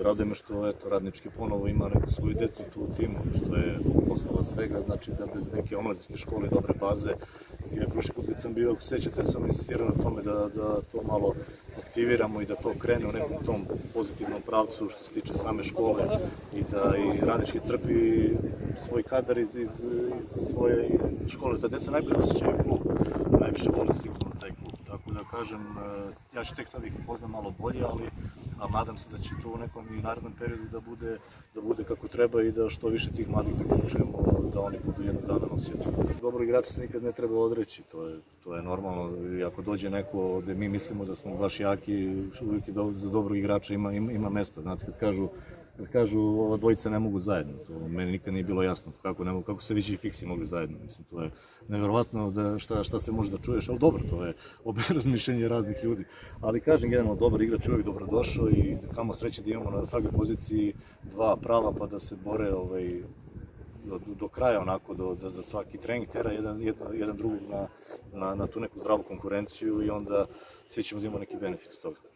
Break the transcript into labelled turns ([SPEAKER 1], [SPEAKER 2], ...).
[SPEAKER 1] Raduje me što eto, Radnički ponovo ima neku svoju decu tu u timu, što je osnova svega, znači da bez neke omladinske škole i dobre baze, jer prošli put kad sam bio, ako sećate, sam insistirao na tome da to malo aktiviramo i da to krene u nekom tom pozitivnom pravcu što se tiče same škole i da i Radnički crpi svoj kadar iz svoje škole. Ta deca najbolje osjećaju klub, najviše vole sigurno taj klub. Tako da kažem, ja ću tek sad ih poznam malo bolje, ali nadam se da će to u nekom i narednom periodu da bude kako treba i da što više tih mladih da uključujemo, da oni budu jednog dana nosioci. Dobro igrača se nikad ne treba odreći, to je normalno. I ako dođe neko gde mi mislimo da smo baš jaki, uvijek za dobrog igrača ima mesta. Znate, kad kažu ova dvojica ne mogu zajedno, to meni nikad nije bilo jasno kako se Vići i Fiksi mogli zajedno. Mislim, to je nevjerovatno da šta se može da čuješ, ali dobro, to je opet razmišljenje raznih ljudi. Ali kažem, generalno, dobar igrač uvijek dobrodošao i kamo sreće da imamo na svakoj poziciji dva prava pa da se bore do kraja onako, da svaki trening tera jedan drugog na tu neku zdravu konkurenciju i onda svi ćemo da imamo neki benefit od toga.